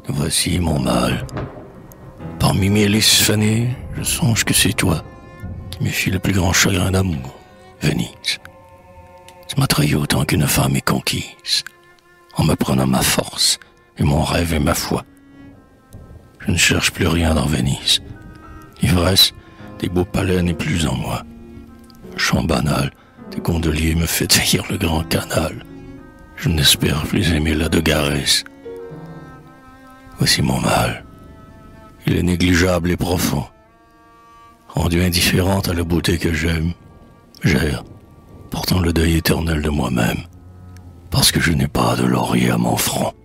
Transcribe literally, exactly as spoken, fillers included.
Voici mon mal. Parmi mes lys fanés, je songe que c'est toi qui me fit le plus grand chagrin d'amour, Venise. Tu m'as trahi autant qu'une femme est conquise, en me prenant ma force et mon rêve et ma foi. Je ne cherche plus rien dans Venise. L'ivresse des beaux palais n'est plus en moi. Le chant banal des gondoliers me fait taillir le grand canal. Je n'espère plus aimer la de Garès. Voici mon mal. Il est négligeable et profond. Rendu indifférente à la beauté que j'aime, j'erre, portant le deuil éternel de moi-même, parce que je n'ai pas de laurier à mon front.